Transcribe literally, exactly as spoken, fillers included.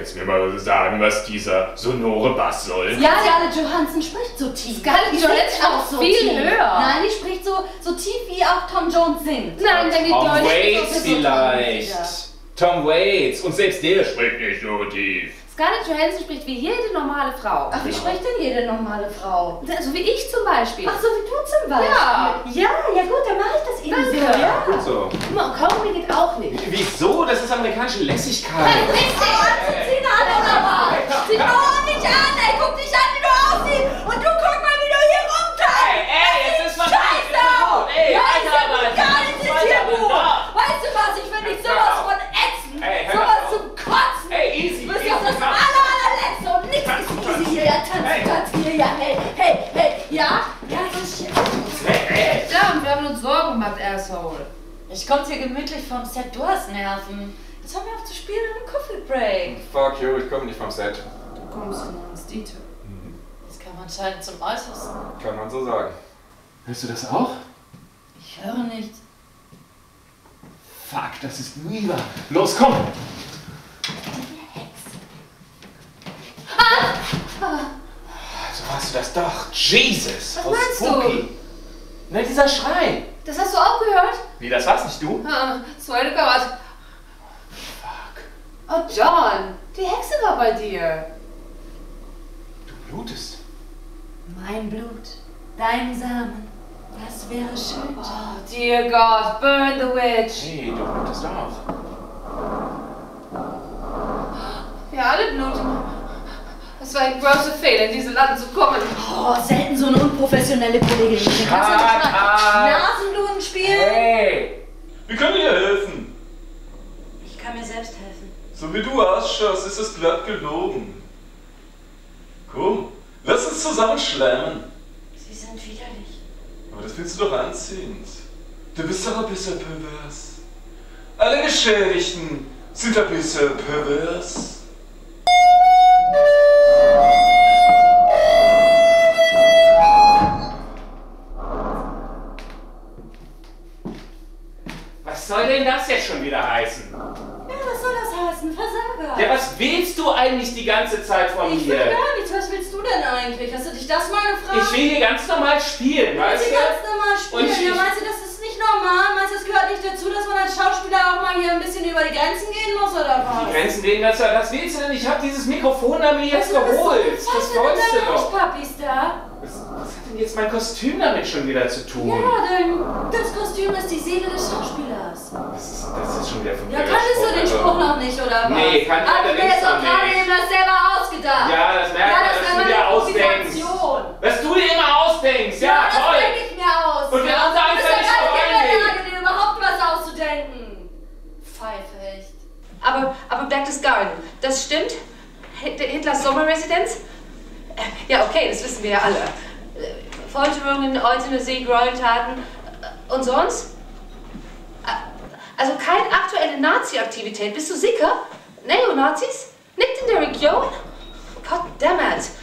jetzt mir mal sagen, was dieser sonore Bass soll? Ja, Scarlett Johansson spricht so tief. Scarlett Johansson auch so viel tief. höher. Nein, die spricht so, so tief, wie auch Tom Jones singt. Nein, dann geht Tom Deutsch Waits so vielleicht. Tom Waits. Und selbst der spricht nicht so tief. Scarlett Johansson spricht wie jede normale Frau. Ach, wie spricht denn jede normale Frau? So wie ich zum Beispiel. Ach, so wie du zum Beispiel? Ja. Ja, ja gut, dann mache ich das eben Danke. so. Ja. Gut so. Guck mal, Kaugummi geht auch nicht. Wieso? Das ist amerikanische Lässigkeit. Hey, bist du anzuziehen, oder was? Sieh doch nicht an, ey, guck dich an, wie du aussiehst. Und du guck mal, wie du hier rumtreibst. Ey, ey, jetzt ist mal Scheiße. Ey, ja, weiter, ist weiter. gar nicht in dir, du. Weißt du was, ich finde dich sowas von ätzend. Ey, hör sowas auf. zum Kotzen. Ey, easy, Du bist easy, doch das komm. aller, allerletzte und nichts ist easy hier. Ja, tanz, Hey. tanz hier, ja, hey, hey, hey. Ja, ja, so shit. Ja, und wir haben uns Sorgen gemacht, Asshole. Ich komme hier gemütlich vom Set, du hast Nerven. Jetzt haben wir auf zu spielen im Coffee Break. Fuck you, ich komme nicht vom Set. Du kommst von uns, Dieter. Das kann man anscheinend zum Äußersten. Kann man so sagen. Hörst du das auch? Ich höre nicht. Fuck, das ist Mila. Los, komm! Also warst du das doch. Jesus! Was how meinst spooky. Na, dieser Schrei. Das hast du auch gehört? Wie, das war's nicht du? Ah, swear to God. Fuck. Oh, John, die Hexe war bei dir. Du blutest. Mein Blut, dein Samen, das wäre schön. Oh, dear God, burn the witch. Hey, du blutest auch. Ja, alle bluten. Es war ein großer Fehler, in dieses Land zu kommen. Oh, selten so eine unprofessionelle Kollegin. Kannst du nicht mal Nasenbluten spielen? Hey! Wie kann ich dir helfen? Ich kann mir selbst helfen. So wie du ausschaust, ist es glatt gelogen. Komm, lass uns zusammen schlemmen. Sie sind widerlich. Aber das findest du doch anziehend. Du bist doch ein bisschen pervers. Alle Geschädigten sind ein bisschen pervers. Was soll denn das jetzt schon wieder heißen? Ja, was soll das heißen? Versager. Ja, was willst du eigentlich die ganze Zeit von Ich will mir? gar nichts. Was willst du denn eigentlich? Hast du dich das mal gefragt? Ich will hier ganz normal spielen, Ich weißt will du? ganz normal spielen. Und ich- ja, meinst du, das ist nicht normal? Meinst du, das gehört nicht dazu, dass man als Schauspieler auch mal hier ein bisschen über die Grenzen gehen muss, oder was? Die Grenzen gehen, das, was willst du denn? Ich habe dieses Mikrofon da mir jetzt Was ist geholt. das? Das wolltest du doch. Papis da? Was, was hat denn jetzt mein Kostüm damit schon wieder zu tun? Ja, denn das Kostüm ist die Seele des Schauspielers. Das ist, das ist schon wieder von Ja, kanntest du den Spruch noch nicht, oder was? Nee, kann ich Hab ich mir allerdings jetzt auch noch gerade nicht. eben das selber ausgedacht. Ja, das merkt Ja, man, das dass ist du eine dir ausdenkst. Improvisation. Dass du dir immer ausdenkst, ja, Ja, das toll. denke ich mir aus. Und wir ja. haben da Du bist einfach ja nicht gar nicht in der voranlegen. Lage, dir überhaupt was auszudenken. Pfeife, echt. Aber, aber Berchtesgaden, das stimmt? Hit- Hitlers Sommerresidenz? Äh, Ja, okay, das wissen wir ja alle. Äh, Folterungen, Euthanasie, Gräueltaten. Äh, Und sonst? Äh, Also keine aktuelle Nazi-Aktivität. Bist du sicher? Neonazis? Nicht in der Region? Goddammit.